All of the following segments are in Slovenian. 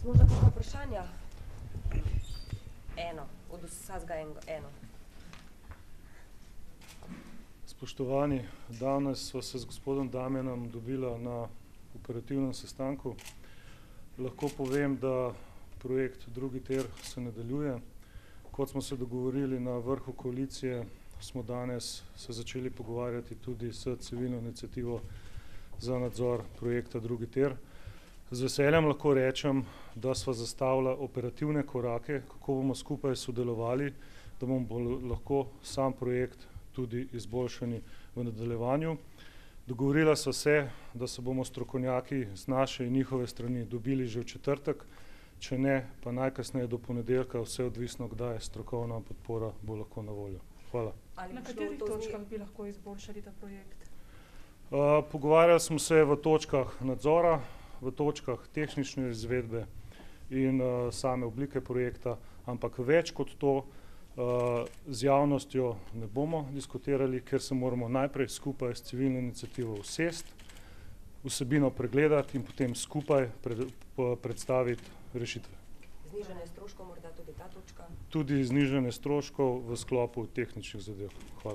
Smo že kakšno vprašanja? Eno, od vsega eno. Spoštovani, danes sva se z gospodom Damjanom dobila na operativnem sestanku. Lahko povem, da projekt drugi tir se nadaljuje. Kot smo se dogovorili na vrhu koalicije, smo danes se začeli pogovarjati tudi s civilno iniciativo za nadzor projekta drugi tir. Z veseljem lahko rečem, da sva zastavila operativne korake, kako bomo skupaj sodelovali, da bomo lahko sam projekt tudi izboljšani v nadaljevanju. Dogovorila sva se, da se bomo strokovnjaki z naše in njihove strani dobili že v četrtek, če ne, pa najkasneje do ponedeljka, vse odvisno, kdaj strokovna podpora bo lahko na voljo. Hvala. Na katerih točkah bi lahko izboljšali ta projekt? Pogovarjali smo se v točkah nadzora, v točkah tehnične izvedbe in same oblike projekta, ampak več kot to z javnostjo ne bomo diskutirali, ker se moramo najprej skupaj s civilno iniciativo usesti, vsebino pregledati in potem skupaj predstaviti rešitve. Znižanje stroškov, morda tudi ta točka? Tudi znižanje stroškov v sklopu tehničnih zadev. Hvala.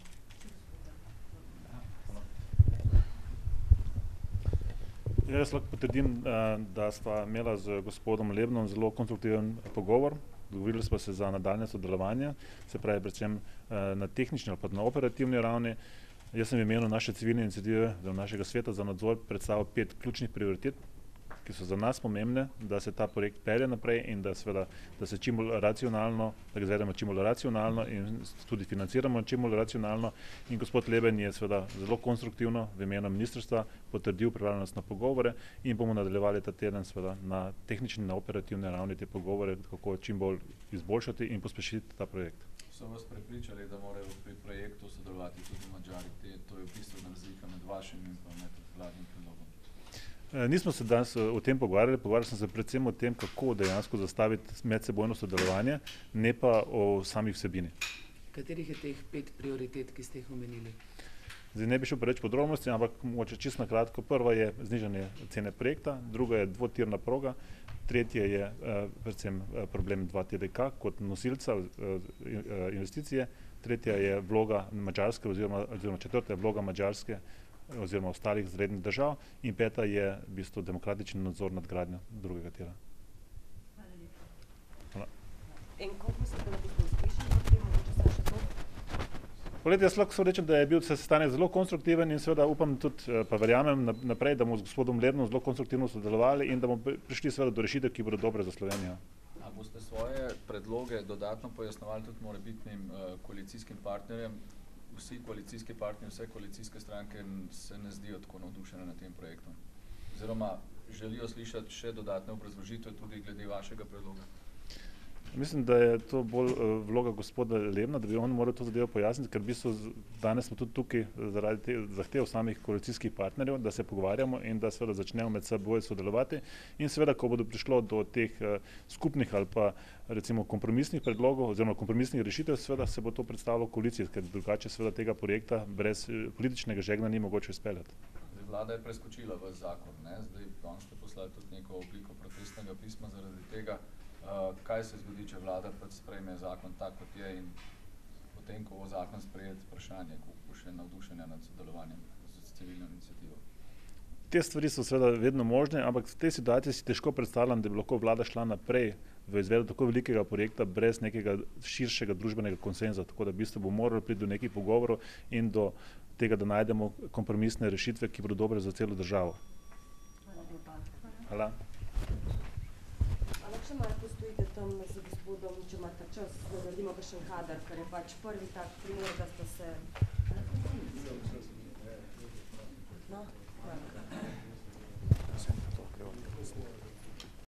Jaz lahko potrdim, da sva imela z gospodom Lebnom zelo konstruktiven pogovor. Dogovorili smo se za nadaljnje sodelovanje, se pravi predvsem na tehnični ali pa na operativni ravni. Jaz sem v imenu naše civilne iniciative, našega sveta za nadzor predstavil 5 ključnih prioritet, ki so za nas pomembne, da se ta projekt pelje naprej in da se čim bolj racionalno, da ga izvedemo čim bolj racionalno in tudi financiramo čim bolj racionalno. In gospod Leben je seveda zelo konstruktivno v imenu ministrstva potrdil pripravljenost na pogovore in bomo nadaljevali ta teden seveda na tehnični, na operativni ravni te pogovore, kako čim bolj izboljšati in pospešiti ta projekt. So vas prepričali, da morajo pri projektu sodelovati tudi Madžari? To je v bistvu razlika med vašim in pa med vladnim predlogom. Nismo se danes o tem pogovarjali, pogovarjali sem se predvsem o tem, kako dejansko zastaviti medsebojno sodelovanje, ne pa o sami vsebini. Katerih je teh 5 prioritet, ki ste jih omenili? Zdaj ne bi šel preveč podrobnosti, ampak mogoče čisto na kratko. Prva je znižanje cene projekta, druga je dvotirna proga, tretje je predvsem problem 2TDK kot nosilca investicije, tretja je vloga Madžarske oziroma četrta je vloga Madžarske oziroma ostalih zrednih držav in peta je v bistvu demokratični nadzor nad gradnjo drugega tira. Hvala lepa. Hvala. In koliko mislite, da boste uspešni v tem, mogoče se še to? Poglejte, jaz lahko rečem, da je bil sestanek zelo konstruktiven in seveda upam tudi, pa verjamem naprej, da bomo z gospodom Lebnom zelo konstruktivno sodelovali in da bomo prišli seveda do rešitev, ki bodo dobre za Slovenijo. A boste svoje predloge dodatno pojasnjevali tudi morebitnim koalicijskim partnerjem? Vsi koalicijski partnerji, vse koalicijske stranke se ne zdijo tako navdušene nad tem projektom. Oziroma želijo slišati še dodatne obrazložitve tudi glede vašega predloga. Mislim, da je to bolj vloga gospoda Lebna, da bi on moral to zadevo pojasniti, ker v bistvu danes smo tudi tukaj zaradi teh zahtev samih koalicijskih partnerjev, da se pogovarjamo in da seveda začnemo med seboj sodelovati in seveda, ko bodo prišlo do teh skupnih ali pa recimo kompromisnih predlogov oziroma kompromisnih rešitev, seveda se bo to predstavilo koaliciji, ker drugače seveda tega projekta brez političnega žegna ni mogoče izpeljati. Vlada je preskočila v zakon, ne? Zdaj danes ste poslali tudi neko obliko protestnega pisma zaradi tega. Kaj se zgodi, če vlada sprejme zakon tak, kot je in potem, ko bo zakon sprejet, vprašanje, ko bo še navdušenja nad sodelovanjem z civilno iniciativo? Te stvari so seveda vedno možne, ampak v tej situaciji si težko predstavljam, da bi lahko vlada šla naprej v izvedbo tako velikega projekta brez nekega širšega družbenega konsenza, tako da v bistvu bo moralo priti do nekih pogovorov in do tega, da najdemo kompromisne rešitve, ki bodo dobre za celo državo. Hvala lepa. Hvala. Ampak še malo postojite tam z gospodom, če imate čas, da naredimo kakšen kader, ker je pač prvi tak primer, da ste se... No?